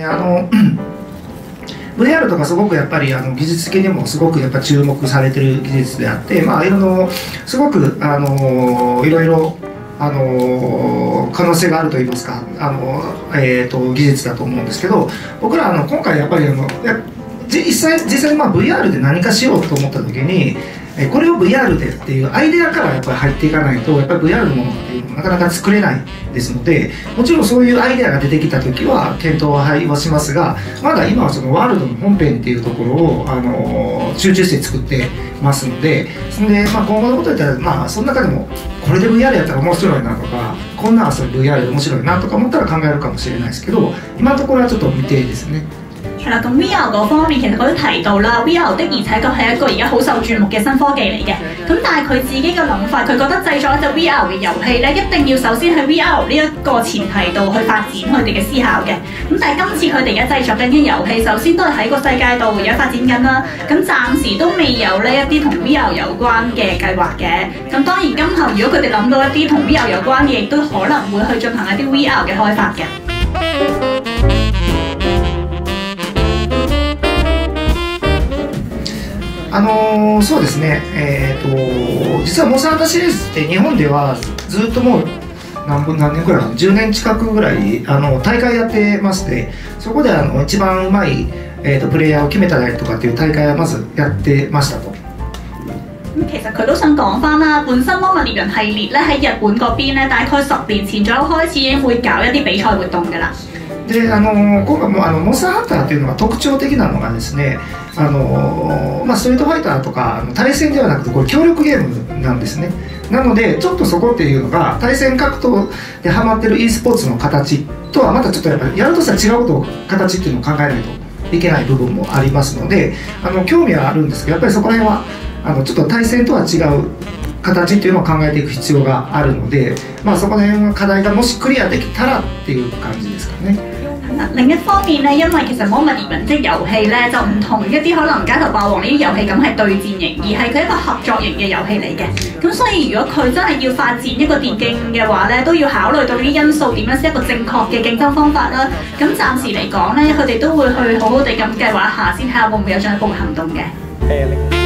ね。VR とかすごくやっぱり技術的にもすごくやっぱ注目されてる技術であって、すごくいろいろ可能性があるといいますか技術だと思うんですけど、僕ら今回やっぱり実際VR で何かしようと思った時にこれを VR でっていうアイデアからやっぱり入っていかないとやっぱり VR のものっていうのもなかなか作れないですので、もちろんそういうアイデアが出てきた時は検討はしますが、まだ今はそのワールドの本編っていうところを集中して作ってますので、今後のこと言ったらその中でもこれで VR やったら面白いなとか、こんな遊び VR で面白いなとか思ったら考えるかもしれないですけど、今のところはちょっと未定ですね。 係啦，咁 VR 嗰方面其實佢都提到啦 ，VR 的而且確係一個而家好受注目嘅新科技嚟嘅。咁但係佢自己嘅諗法，佢覺得製作一隻 VR 嘅遊戲咧，一定要首先喺 VR 呢一個前提度去發展佢哋嘅思考嘅。咁但係今次佢哋而家製作緊嘅遊戲，首先都係喺個世界度而家發展緊啦。咁暫時都未有呢一啲同 VR 有關嘅計劃嘅。咁當然今後如果佢哋諗到一啲同 VR 有關嘅，亦都可能會去進行一啲 VR 嘅開發嘅。 そうですね、実はモンスターハンターシリーズって日本ではずっともう何年くらい10年近くぐらい大会やってまして、そこで一番うまい、プレイヤーを決めたりとかっていう大会はまずやってましたと。 其實佢都想講翻啦，本身魔物獵人系列咧喺日本嗰邊咧，大概10年前左右開始已經會搞一啲比賽活動㗎啦。 で今回もモンスターハンターっていうのが特徴的なのがですね、ストリートファイターとか対戦ではなくてこれ協力ゲームなんですね。なのでちょっとそこっていうのが対戦格闘でハマってる e スポーツの形とはまたちょっとやっぱりやるとしたら違うこと形っていうのを考えないといけない部分もありますので、興味はあるんですけど、やっぱりそこら辺はちょっと対戦とは違う形っていうのを考えていく必要があるので、そこら辺の課題がもしクリアできたらっていう感じですかね。 另一方面咧，因為其實魔物獵人即遊戲咧就唔同一啲可能街頭霸王呢啲遊戲咁係對戰型，而係佢一個合作型嘅遊戲嚟嘅。咁所以如果佢真係要發展一個電競嘅話咧，都要考慮到呢啲因素點樣先一個正確嘅競爭方法啦。咁暫時嚟講咧，佢哋都會去好好地咁計劃一下先，睇下會唔會有進一步行動嘅。